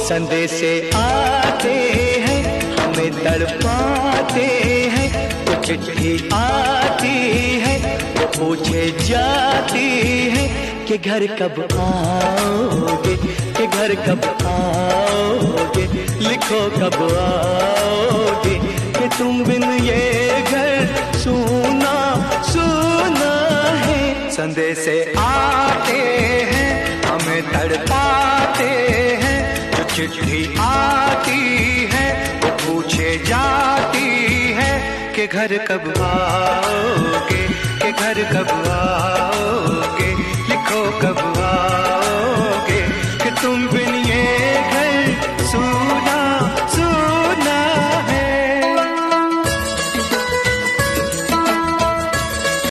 संदेशे आते हैं हमें तड़पाते हैं, तो चिट्ठी आती है वो पूछे जाती है कि घर कब आओगे, कि घर कब आओगे, लिखो कब आओगे, कि तुम बिन ये घर सूना सूना है। संदेशे आते हैं हमें तड़पाते हैं, जो चिट्ठी आती है वो पूछे जाती है कि घर कब आओगे, कि घर कब